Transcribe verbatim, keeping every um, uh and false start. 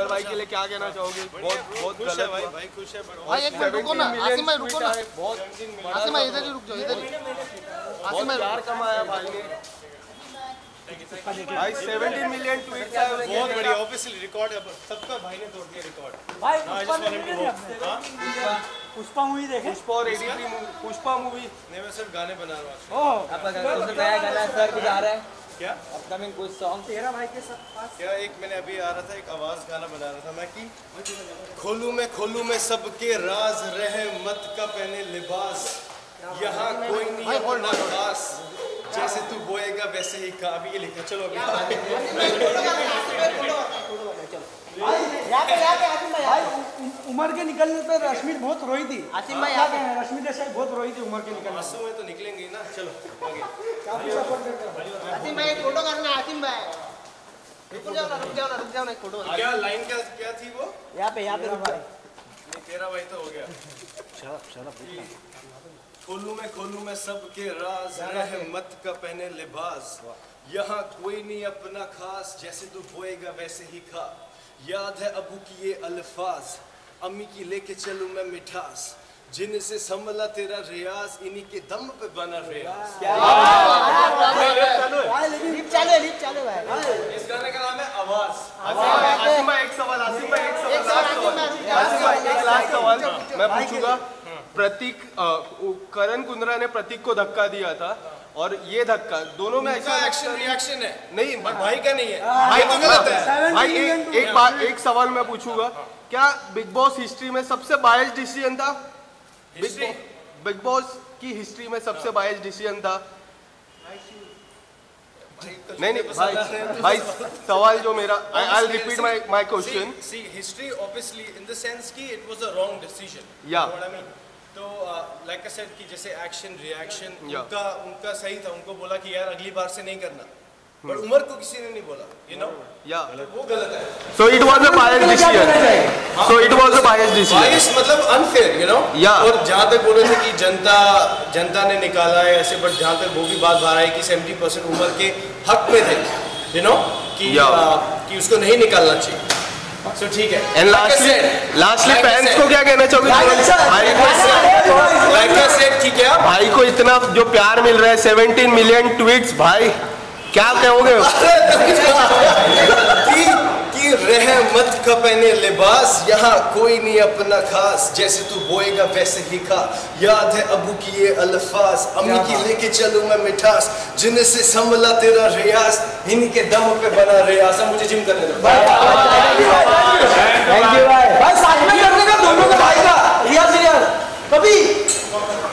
भाई के लिए क्या कहना चाहोगे? बहुत बहुत खुश है भाई, भाई खुश है भाई। एक मिनट रुको ना आसिम भाई, रुको ना बहुत आसिम भाई, इधर ही रुक जाओ, इधर ही आसिम भाई। प्यार कमाया भाई ने भाई। सत्रह मिलियन ट्वीट्स आए, बहुत बढ़िया। ऑब्वियसली रिकॉर्ड है सबका, भाई ने तोड़ दिया रिकॉर्ड भाई। पुष्पा मूवी देखे? पुष्पा और एडीपी पुष्पा मूवी नहीं, मैं सिर्फ गाने बना रहा हूँ। ओह आपका गाना नया गाना सर कुछ आ रहा है क्या? अपकमिंग कुछ सॉन्ग तेरा भाई के साथ पास क्या एक मैंने अभी आ रहा था, एक आवाज गाना बना रहा था मैं कि खोलू में खोलू में सबके राज, रहे मत का पहने लिबास, यहाँ कोई नहीं अपना खास, जैसे तू बोएगा वैसे ही का। अभी ये लिखा, चलो अभी भाई। उमर के निकलने पे रश्मि बहुत रोई थी। आसिम भाई, रश्मि देसाई बहुत रोई थी उमर के निकलने आंसू में तो निकलेंगे ही ना। चलो आगे। आसिम भाई एक फोटो करना है। आसिम भाई रुक जाओ ना, रुक जाओ ना, रुक जाओ ना, एक फोटो। क्या लाइन क्या क्या थी वो? यहाँ पे यहाँ पे रुक भाई। नहीं, तेरा भाई तो हो गया। खोलू में खोलू में सबके राज, रह मत का पहने लिबास, यहाँ कोई नहीं अपना खास, जैसे तू बोएगा वैसे ही खा, याद है अबू की ये अल्फाज, अम्मी की लेके चलूं मैं मिठास, जिनसे संभला तेरा रियाज, इन्हीं के दम पे बना रियाज। लिप चालू है, लिप चालू है। इस गाने का नाम है आवाज। आसिम भाई एक सवाल, आसिम भाई एक सवाल, आसिम भाई एक लास्ट सवाल मैं पूछूंगा। प्रतीक करण कुंद्रा ने प्रतीक को धक्का दिया था और ये धक्का दोनों में ऐसा एक्शन रिएक्शन है नहीं, भाई का नहीं है। भाई तो गलत है भाई। एक एक बात, एक सवाल मैं पूछूंगा, क्या बिग बॉस हिस्ट्री में सबसे बायस्ड डिसीजन था? बिग बॉस की हिस्ट्री में सबसे बायस्ड डिसीजन था? नहीं नहीं भाई, भाई सवाल जो मेरा, I will repeat my my question. See history obviously in the sense कि it was a wrong decision. या तो लाइक आई सेड कि जैसे एक्शन रिएक्शन Yeah. उनका उनका सही था, उनको बोला कि यार अगली बार से नहीं करना, पर उमर को किसी ने नहीं बोला, यू नो। या वो गलत है। So it was a biased decision, so it was a biased decision. Bias मतलब अनफेयर, यू नो। Yeah. और जहाँ तक बोल रहे थे कि जनता जनता ने निकाला है ऐसे, बट जहाँ तक वो भी बात बाहर आई कि सेवेंटी परसेंट उमर के हक में थे, यू नो, कि Yeah. uh, कि उसको नहीं निकालना चाहिए। सो ठीक है। एंड लास्टली लास्टली फैंस को क्या कहना चाहोगे? भाई को ठीक है, भाई को इतना जो प्यार मिल रहा है, सत्रह मिलियन ट्वीट्स, भाई क्या कहोगे? कि, कि रह मत का पहने लिबास, यहाँ कोई नहीं अपना खास, जैसे तू बोएगा वैसे ही खा, याद है अबू की ये अल्फाज, अम्मी की लेके चलूं मैं मिठास, जिनसे संभला तेरा रियाज, इन्हीं के दम पे बना रियाज। मुझे जिम करने दो। थैंक यू भाई। भाई साथ में करने का दोनों का भाई का रियाज रियाज कभी